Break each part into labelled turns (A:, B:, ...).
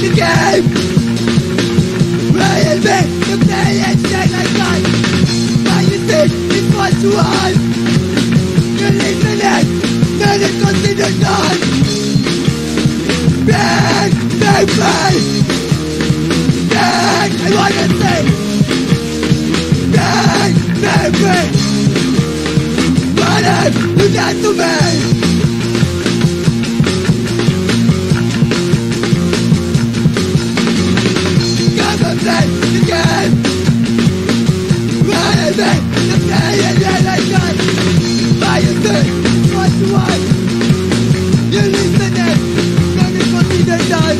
A: the game. Playing me to play it like that. But you think it's what you want. You listen it, then it's considered done. Bang, bang, bang. Bang, I wanna say. Bang, bang, bang. What have you done to me? Play the game. Running me to play it like that. But you think it's what you want. You listen it, then it's considered done.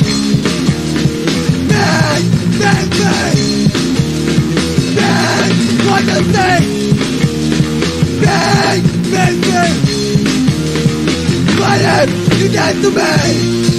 A: Bang, bang, bang. Bang, what you say. Bang, bang, bang. What have you done to me?